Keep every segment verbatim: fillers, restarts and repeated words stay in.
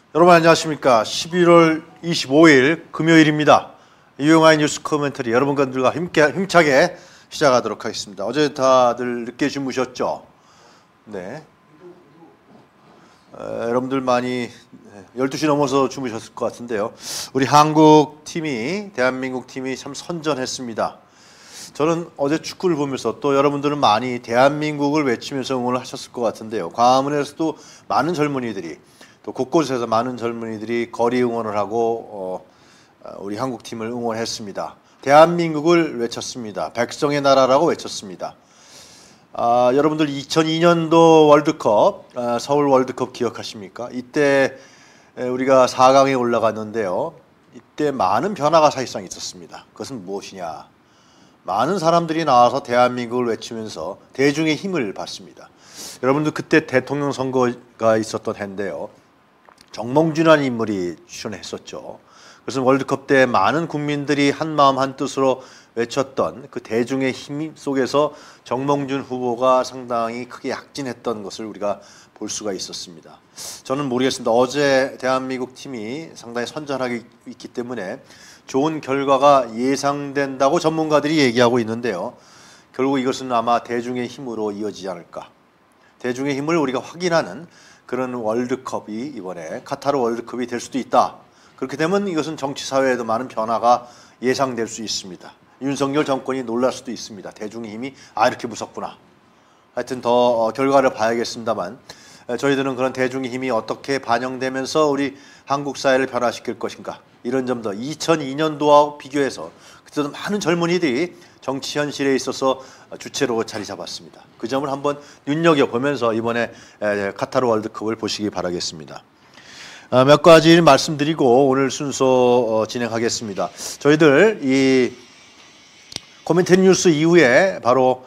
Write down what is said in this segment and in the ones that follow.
여러분 안녕하십니까. 십일월 이십오일 금요일입니다. 유용한 뉴스 코멘터리 여러분들과 힘께, 힘차게 시작하도록 하겠습니다. 어제 다들 늦게 주무셨죠? 네. 어, 여러분들 많이 열두 시 넘어서 주무셨을 것 같은데요. 우리 한국 팀이, 대한민국 팀이 참 선전했습니다. 저는 어제 축구를 보면서 또 여러분들은 많이 대한민국을 외치면서 응원을 하셨을 것 같은데요. 광화문에서도 많은 젊은이들이, 또 곳곳에서 많은 젊은이들이 거리 응원을 하고 어, 우리 한국 팀을 응원했습니다. 대한민국을 외쳤습니다. 백성의 나라라고 외쳤습니다. 아, 여러분들 이천이 년도 월드컵, 아, 서울 월드컵 기억하십니까? 이때 우리가 사 강에 올라갔는데요. 이때 많은 변화가 사실상 있었습니다. 그것은 무엇이냐? 많은 사람들이 나와서 대한민국을 외치면서 대중의 힘을 받습니다. 여러분들 그때 대통령 선거가 있었던 해인데요. 정몽준이라는 인물이 출연했었죠. 그래서 월드컵 때 많은 국민들이 한마음 한뜻으로 외쳤던 그 대중의 힘 속에서 정몽준 후보가 상당히 크게 약진했던 것을 우리가 볼 수가 있었습니다. 저는 모르겠습니다. 어제 대한민국 팀이 상당히 선전하게 있기 때문에 좋은 결과가 예상된다고 전문가들이 얘기하고 있는데요. 결국 이것은 아마 대중의 힘으로 이어지지 않을까. 대중의 힘을 우리가 확인하는 그런 월드컵이 이번에 카타르 월드컵이 될 수도 있다. 그렇게 되면 이것은 정치 사회에도 많은 변화가 예상될 수 있습니다. 윤석열 정권이 놀랄 수도 있습니다. 대중의 힘이 아 이렇게 무섭구나. 하여튼 더 결과를 봐야겠습니다만 저희들은 그런 대중의 힘이 어떻게 반영되면서 우리 한국 사회를 변화시킬 것인가 이런 점도 이천이 년도와 비교해서 그때도 많은 젊은이들이 정치 현실에 있어서 주체로 자리 잡았습니다. 그 점을 한번 눈여겨보면서 이번에 카타르 월드컵을 보시기 바라겠습니다. 몇 가지 말씀드리고 오늘 순서 진행하겠습니다. 저희들 이 코멘터리 뉴스 이후에 바로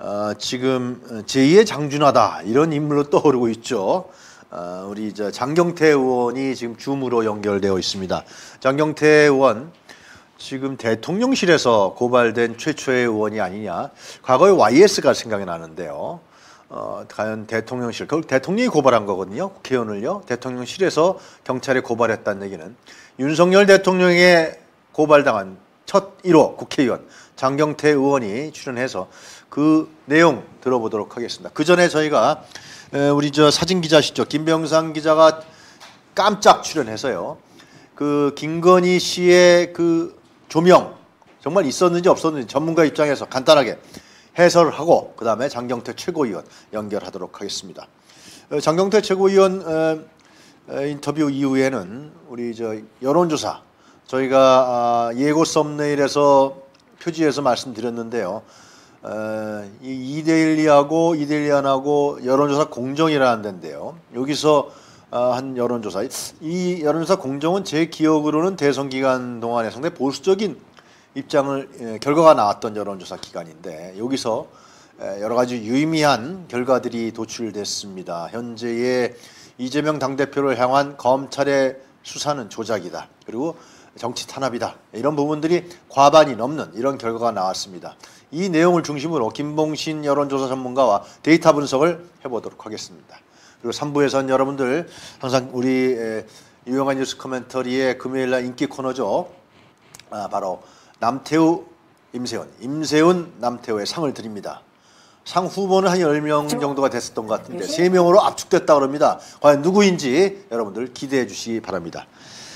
지금 제이의 장준하다 이런 인물로 떠오르고 있죠. 우리 장경태 의원이 지금 줌으로 연결되어 있습니다. 장경태 의원 지금 대통령실에서 고발된 최초의 의원이 아니냐. 과거에 와이에스가 생각이 나는데요. 어, 과연 대통령실, 그걸 대통령이 고발한 거거든요. 국회의원을요. 대통령실에서 경찰에 고발했다는 얘기는 윤석열 대통령에 고발당한 첫 일 호 국회의원 장경태 의원이 출연해서 그 내용 들어보도록 하겠습니다. 그 전에 저희가 우리 저 사진 기자시죠. 김병상 기자가 깜짝 출연해서요. 그 김건희 씨의 그 조명 정말 있었는지 없었는지 전문가 입장에서 간단하게 해설을 하고 그 다음에 장경태 최고위원 연결하도록 하겠습니다. 장경태 최고위원 인터뷰 이후에는 우리 저 여론조사 저희가 예고 썸네일에서 표지에서 말씀드렸는데요. 이 이데일리하고 이데일리안하고 여론조사 공정이라는 데인데요. 여기서 한 여론조사, 이 여론조사 공정은 제 기억으로는 대선 기간 동안에 상당히 보수적인 입장을 결과가 나왔던 여론조사 기간인데 여기서 여러 가지 유의미한 결과들이 도출됐습니다. 현재의 이재명 당대표를 향한 검찰의 수사는 조작이다. 그리고 정치 탄압이다. 이런 부분들이 과반이 넘는 이런 결과가 나왔습니다. 이 내용을 중심으로 김봉신 여론조사 전문가와 데이터 분석을 해보도록 하겠습니다. 그리고 삼 부에서는 여러분들 항상 우리 유용한 뉴스 코멘터리의 금요일날 인기 코너죠. 아, 바로 남태우, 임세훈, 임세훈, 남태우의 상을 드립니다. 상 후보는 한 열 명 정도가 됐었던 것 같은데 세 명으로 압축됐다 그럽니다. 과연 누구인지 여러분들 기대해 주시기 바랍니다.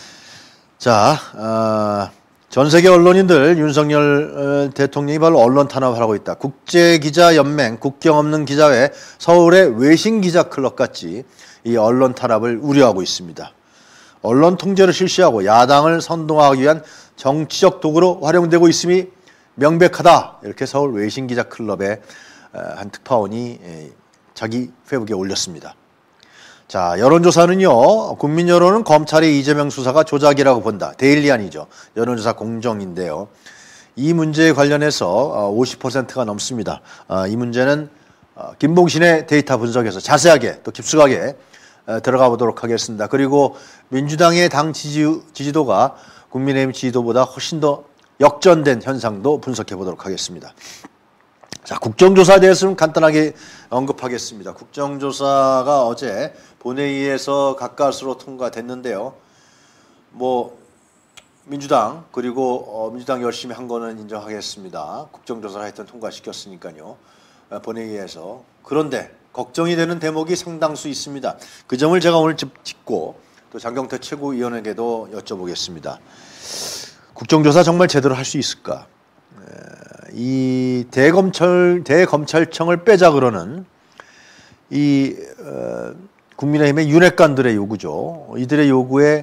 자, 어, 전 세계 언론인들 윤석열 대통령이 바로 언론 탄압을 하고 있다. 국제기자연맹, 국경 없는 기자회, 서울의 외신기자클럽같이 이 언론 탄압을 우려하고 있습니다. 언론 통제를 실시하고 야당을 선동하기 위한 정치적 도구로 활용되고 있음이 명백하다. 이렇게 서울 외신기자클럽의 한 특파원이 자기 페이스북에 올렸습니다. 자, 여론조사는요. 국민 여론은 검찰의 이재명 수사가 조작이라고 본다. 데일리안이죠. 여론조사 공정인데요. 이 문제에 관련해서 오십 퍼센트가 넘습니다. 이 문제는 김봉신의 데이터 분석에서 자세하게 또 깊숙하게 들어가 보도록 하겠습니다. 그리고 민주당의 당 지지, 지지도가 국민의힘 지지도보다 훨씬 더 역전된 현상도 분석해 보도록 하겠습니다. 자, 국정조사에 대해서는 간단하게 언급하겠습니다. 국정조사가 어제 본회의에서 가까스로 통과됐는데요. 뭐 민주당 그리고 어, 민주당 열심히 한 거는 인정하겠습니다. 국정조사를 하여튼 통과시켰으니까요. 어, 본회의에서. 그런데 걱정이 되는 대목이 상당수 있습니다. 그 점을 제가 오늘 짚고 또 장경태 최고위원에게도 여쭤보겠습니다. 국정조사 정말 제대로 할 수 있을까? 이 대검찰 대검찰청을 빼자 그러는 이 어, 국민의힘의 윤핵관들의 요구죠. 이들의 요구에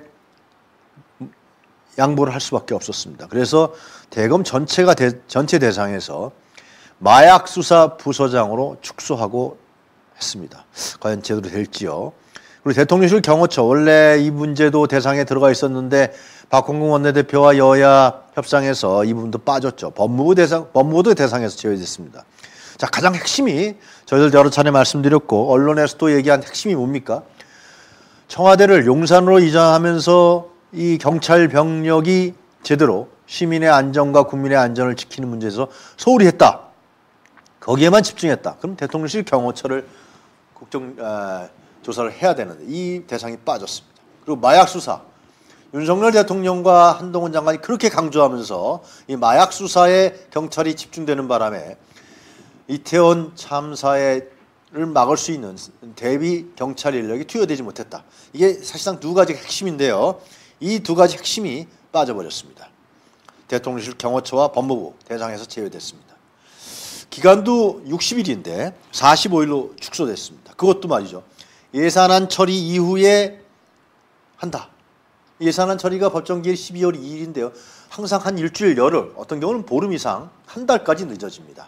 양보를 할 수밖에 없었습니다. 그래서 대검 전체가 대, 전체 대상에서 마약 수사 부서장으로 축소하고 했습니다. 과연 제대로 될지요. 그리고 대통령실 경호처 원래 이 문제도 대상에 들어가 있었는데 박홍근 원내대표와 여야 협상에서 이 부분도 빠졌죠. 법무부 대상, 법무부도 대상에서 제외됐습니다. 자, 가장 핵심이 저희들 여러 차례 말씀드렸고 언론에서도 얘기한 핵심이 뭡니까? 청와대를 용산으로 이전하면서 이 경찰 병력이 제대로 시민의 안전과 국민의 안전을 지키는 문제에서 소홀히 했다. 거기에만 집중했다. 그럼 대통령실 경호처를 국정 아, 조사를 해야 되는데 이 대상이 빠졌습니다. 그리고 마약 수사. 윤석열 대통령과 한동훈 장관이 그렇게 강조하면서 이 마약 수사에 경찰이 집중되는 바람에 이태원 참사를 막을 수 있는 대비 경찰 인력이 투여되지 못했다. 이게 사실상 두 가지 핵심인데요. 이 두 가지 핵심이 빠져버렸습니다. 대통령실 경호처와 법무부 대상에서 제외됐습니다. 기간도 육십 일인데 사십오 일로 축소됐습니다. 그것도 말이죠. 예산안 처리 이후에 한다. 예산안 처리가 법정 기일 십이월 이일인데요. 항상 한 일주일, 열흘, 어떤 경우는 보름 이상, 한 달까지 늦어집니다.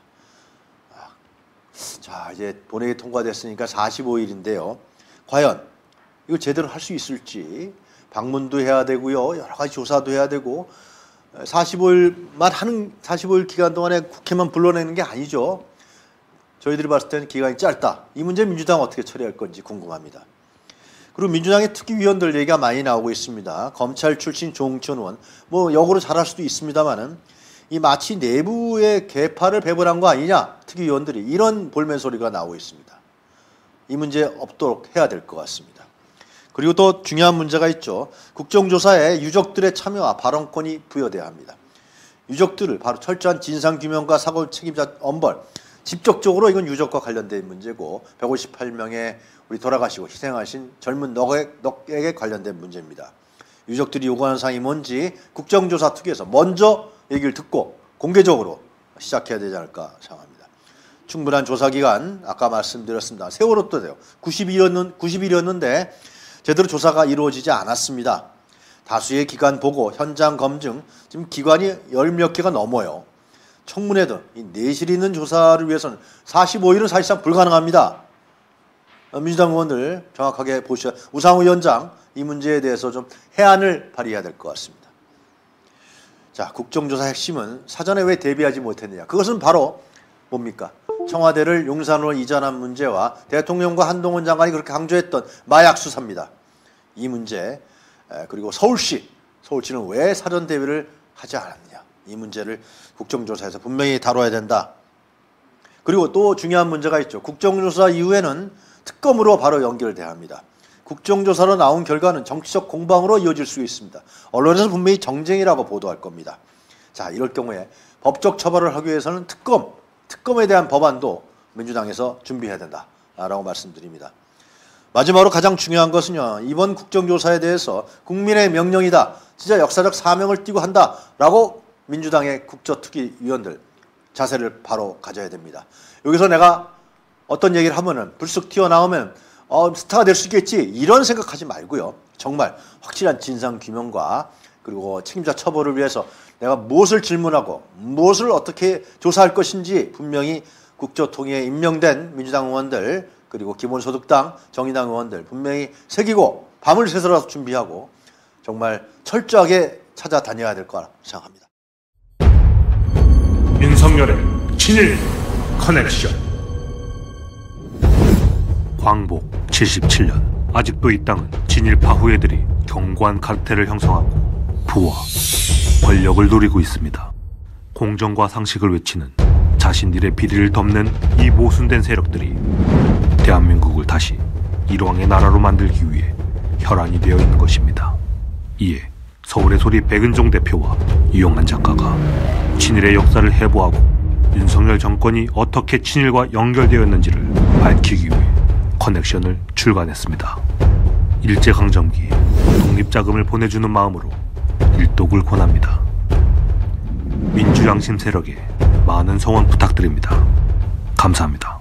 자, 이제 본회의 통과됐으니까 사십오 일인데요. 과연 이거 제대로 할 수 있을지 방문도 해야 되고요. 여러 가지 조사도 해야 되고 사십오 일만 하는 사십오 일 기간 동안에 국회만 불러내는 게 아니죠. 저희들이 봤을 때는 기간이 짧다. 이 문제 민주당 어떻게 처리할 건지 궁금합니다. 그리고 민주당의 특위위원들 얘기가 많이 나오고 있습니다. 검찰 출신 조응천 의원, 뭐 역으로 잘할 수도 있습니다만은 이 마치 내부의 개파를 배분한 거 아니냐, 특위위원들이 이런 볼멘 소리가 나오고 있습니다. 이 문제 없도록 해야 될 것 같습니다. 그리고 또 중요한 문제가 있죠. 국정조사에 유족들의 참여와 발언권이 부여돼야 합니다. 유족들을 바로 철저한 진상규명과 사고 책임자 엄벌, 직접적으로 이건 유족과 관련된 문제고 백오십팔 명의 우리 돌아가시고 희생하신 젊은 넉에게 관련된 문제입니다. 유족들이 요구하는 사항이 뭔지 국정조사 특위에서 먼저 얘기를 듣고 공개적으로 시작해야 되지 않을까 생각합니다. 충분한 조사기간 아까 말씀드렸습니다. 세월호도 돼요. 구십 일이었는데 제대로 조사가 이루어지지 않았습니다. 다수의 기관 보고 현장 검증 지금 기관이 열 몇 개가 넘어요. 청문회든 이 내실 있는 조사를 위해서는 사십오 일은 사실상 불가능합니다. 민주당 의원들 정확하게 보셔야 우상호 위원장 이 문제에 대해서 좀 해안을 발휘해야 될 것 같습니다. 자, 국정조사 핵심은 사전에 왜 대비하지 못했느냐. 그것은 바로 뭡니까? 청와대를 용산으로 이전한 문제와 대통령과 한동훈 장관이 그렇게 강조했던 마약 수사입니다. 이 문제 그리고 서울시, 서울시는 왜 사전 대비를 하지 않았느냐. 이 문제를 국정조사에서 분명히 다뤄야 된다. 그리고 또 중요한 문제가 있죠. 국정조사 이후에는 특검으로 바로 연결돼야 합니다. 국정조사로 나온 결과는 정치적 공방으로 이어질 수 있습니다. 언론에서 분명히 정쟁이라고 보도할 겁니다. 자, 이럴 경우에 법적 처벌을 하기 위해서는 특검, 특검에 대한 법안도 민주당에서 준비해야 된다라고 말씀드립니다. 마지막으로 가장 중요한 것은요. 이번 국정조사에 대해서 국민의 명령이다. 진짜 역사적 사명을 띠고 한다라고 민주당의 국조특위위원들 자세를 바로 가져야 됩니다. 여기서 내가 어떤 얘기를 하면은 불쑥 튀어나오면 어, 스타가 될 수 있겠지 이런 생각하지 말고요. 정말 확실한 진상규명과 그리고 책임자 처벌을 위해서 내가 무엇을 질문하고 무엇을 어떻게 조사할 것인지 분명히 국조통일에 임명된 민주당 의원들 그리고 기본소득당, 정의당 의원들 분명히 새기고 밤을 새서라도 준비하고 정말 철저하게 찾아다녀야 될 거라 생각합니다. 윤석열의 친일 커넥션. 광복 칠십칠 년 아직도 이 땅은 진일파 후예들이 견고한 카르텔을 형성하고 부와 권력을 누리고 있습니다. 공정과 상식을 외치는 자신들의 비리를 덮는 이 모순된 세력들이 대한민국을 다시 일왕의 나라로 만들기 위해 혈안이 되어 있는 것입니다. 이에 서울의 소리 백은종 대표와 이용한 작가가 친일의 역사를 해부하고 윤석열 정권이 어떻게 친일과 연결되었는지를 밝히기 위해 커넥션을 출간했습니다. 일제강점기 독립자금을 보내주는 마음으로 일독을 권합니다. 민주양심 세력에 많은 성원 부탁드립니다. 감사합니다.